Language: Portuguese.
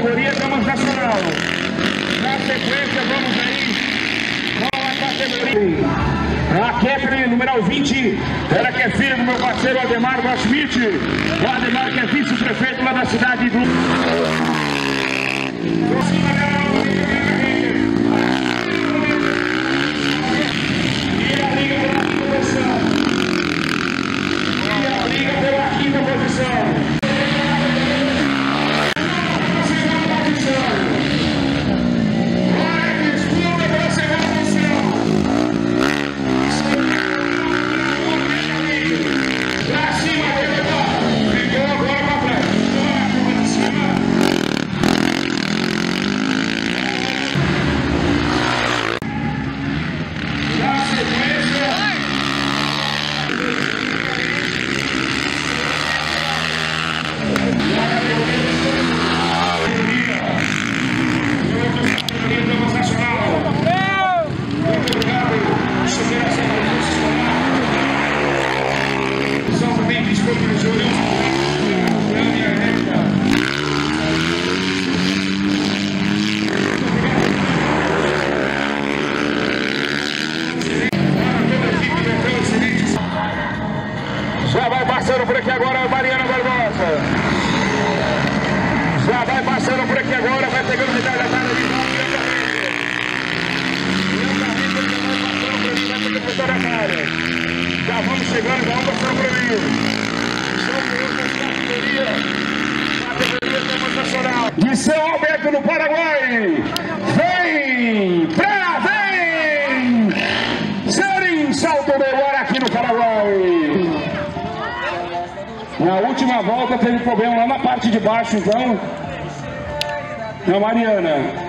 categoria Damas Nacional. Na sequência, vamos aí com a categoria. A Catherine, numeral 20, ela que é filha do meu parceiro Ademar Goschmidt. O Ademar que é vice-prefeito lá da cidade do... E a briga pela quinta posição. Já vai passando por aqui agora a Mariana Barbosa. Já vai passando por aqui agora, vai pegando o retardatário de volta. Já vamos chegando, já vamos passando por mim. Categoria Nacional. De São Alberto, no Paraguai. Vem! Serim Salto do Guará aqui no Paraguai. Na última volta teve problema lá na parte de baixo, então. Na Mariana.